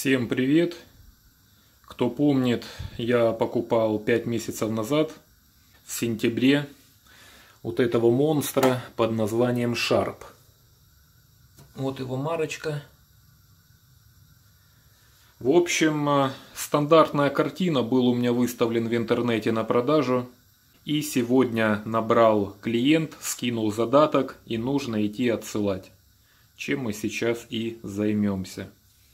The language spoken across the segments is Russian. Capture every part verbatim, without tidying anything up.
Всем привет! Кто помнит, я покупал пять месяцев назад, в сентябре, вот этого монстра под названием Sharp. Вот его марочка. В общем, стандартная картина был у меня выставлен в интернете на продажу. И сегодня набрал клиент, скинул задаток и нужно идти отсылать. Чем мы сейчас и займемся.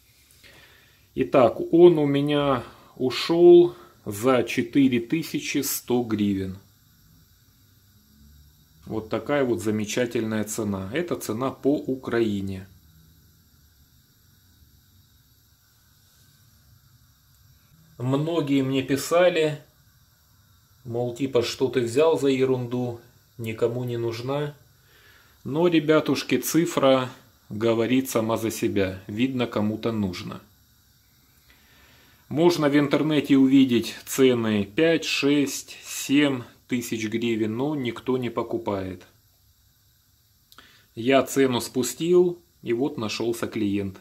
Итак, он у меня ушел за четыре тысячи сто гривен. Вот такая вот замечательная цена. Это цена по Украине. Многие мне писали, мол, типа, что ты взял за ерунду, никому не нужна. Но, ребятушки, цифра говорит сама за себя. Видно, кому-то нужно. Можно в интернете увидеть цены пять, шесть, семь тысяч гривен, но никто не покупает. Я цену спустил, и вот нашелся клиент.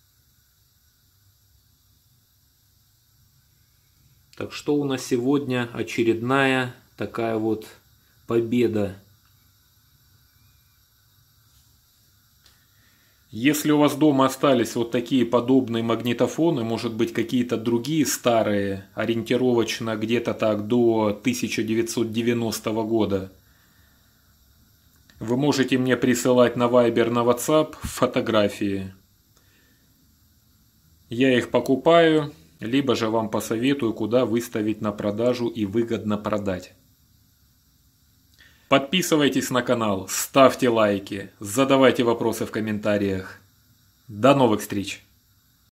Так что у нас сегодня очередная такая вот победа. Если у вас дома остались вот такие подобные магнитофоны, может быть какие-то другие старые, ориентировочно где-то так до тысяча девятьсот девяностого года, вы можете мне присылать на Viber, на WhatsApp фотографии. Я их покупаю, либо же вам посоветую, куда выставить на продажу и выгодно продать. Подписывайтесь на канал, ставьте лайки, задавайте вопросы в комментариях. До новых встреч!